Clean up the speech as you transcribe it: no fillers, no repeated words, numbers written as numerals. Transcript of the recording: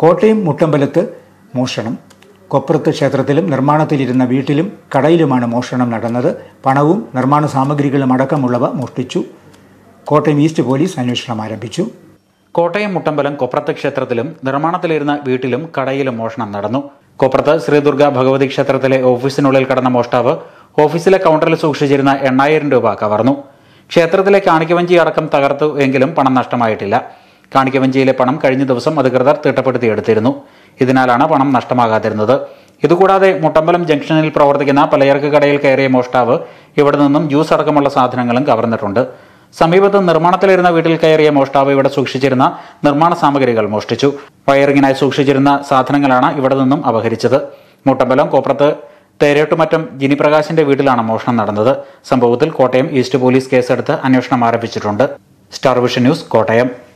കോട്ടയം മുട്ടമ്പലത്ത് മോഷണം. കൊപ്രത്ത് ക്ഷേത്രത്തിലും നിർമ്മാണത്തിലിരുന്ന വീട്ടിലും കടയിലുമാണ് മോഷണം നടന്നത്. പണവും നിർമ്മാണ സാമഗ്രികളും അടക്കമുള്ളവ മോഷ്ടിച്ചു. കോട്ടയം ഈസ്റ്റ് പോലീസ് അന്വേഷണം ആരംഭിച്ചു. കോട്ടയം മുട്ടമ്പലം കൊപ്രത്ത് ക്ഷേത്രത്തിലും നിർമ്മാണത്തിലിരുന്ന വീട്ടിലും കടയിലും മോഷണം നടന്നു. കൊപ്രത്ത് ശ്രീദുർഗ ഭഗവതി ക്ഷേത്രത്തിലെ ഓഫീസിനുള്ളിൽ കടന്ന മോഷ്ടാവ് ഓഫീസിലെ കൗണ്ടറിൽ സൂക്ഷിച്ചിരുന്ന 8000 രൂപ കവർന്നു. ക്ഷേത്രത്തിലെ കാണിക്കവഞ്ചി അടക്കം തകർത്തു എങ്കിലും പണം നഷ്ടമായിട്ടില്ല. കാണിക്കവഞ്ചിയിലെ പണം കഴിഞ്ഞ ദിവസം അധികൃതർ തിട്ടപ്പെടുത്തിയെടുത്തിരുന്നു. ഇതിനാലാണ് പണം നഷ്ടമാകാതിരുന്നത്. ഇതുകൂടാതെ മുട്ടമ്പലം ജംഗ്ഷനിൽ പ്രവർത്തിക്കുന്ന പലചരക്ക് കടയിൽ കയറിയ മോഷ്ടാവ് ഇവിടെ നിന്നും ജ്യൂസ് അടക്കമുള്ള സാധനങ്ങളും കവർന്നിട്ടുണ്ട്. സമീപത്ത് നിർമ്മാണത്തിലിരുന്ന വീട്ടിൽ കയറിയ മോഷ്ടാവ് ഇവിടെ സൂക്ഷിച്ചിരുന്ന നിർമ്മാണ സാമഗ്രികൾ മോഷ്ടിച്ചു. വയറിങ്ങിനായി സൂക്ഷിച്ചിരുന്ന സാധനങ്ങളാണ് ഇവിടെ നിന്നും അപഹരിച്ചത്. മുട്ടമ്പലം കോപ്രത്ത് തേരേട്ടുമറ്റം ജിനിപ്രകാശിന്റെ വീട്ടിലാണ് മോഷണം നടന്നത്. സംഭവത്തിൽ കോട്ടയം ഈസ്റ്റ് പോലീസ് കേസെടുത്ത് അന്വേഷണം ആരംഭിച്ചിട്ടുണ്ട്. Star vision news, Kottayam.